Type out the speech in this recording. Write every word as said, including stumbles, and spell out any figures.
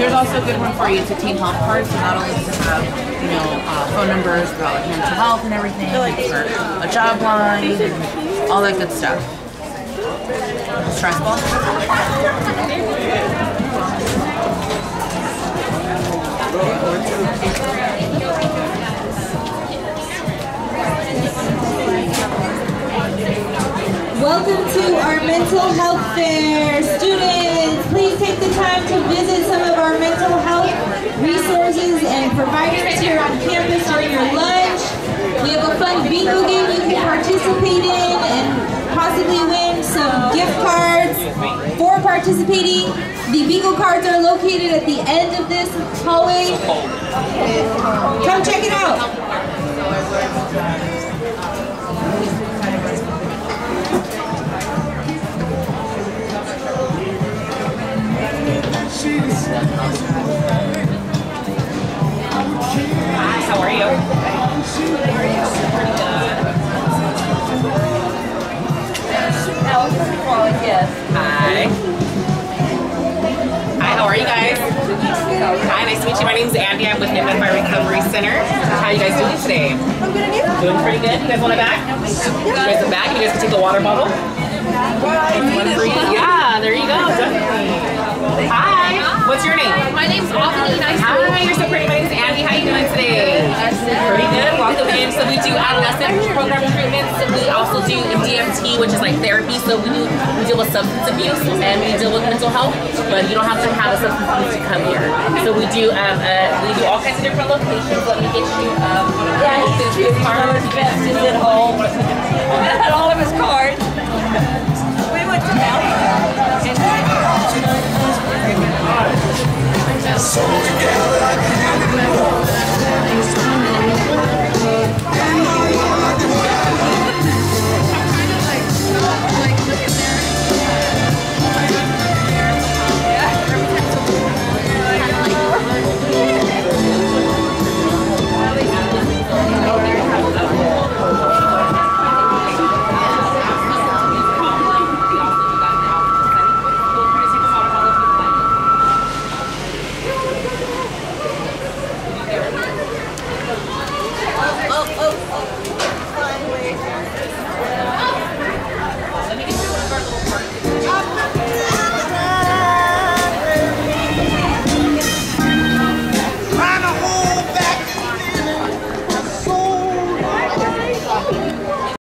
there's also a good one for you. It's a team health card, so not only does it have, you know, uh, phone numbers about like mental health and everything, for a job line, and all that good stuff. Stress ball. Welcome to our mental health fair. Students, please take the time to visit some of our mental health resources and providers here on campus during your lunch. We have a fun bingo game you can participate in and possibly win some gift cards for participating. The bingo cards are located at the end of this hallway. Come check it out. Hi, how are you? Pretty good. Hi. Hi, how are you guys? Hi, nice to meet you. My name's Andy. I'm with Menthal Recovery Center. How are you guys doing today? I'm good, and you? Doing pretty good. You guys want a bag? You guys a bag? You guys can take a water bottle. Yeah, there you go. Definitely. Hi. What's your name? My name's Aubrey. Nice to Hi, you're so pretty. My name's Andy. How you doing today? Pretty good. Welcome in. So we do adolescent program treatments. We also do D M T, which is like therapy. So we do we deal with substance abuse and we deal with mental health. But you don't have to have a substance abuse to come here. So we do um uh, we do all kinds of different locations. Let me get you um yeah, his cards. Best is at home. I had all of his cards. We went to Menthal. So together I can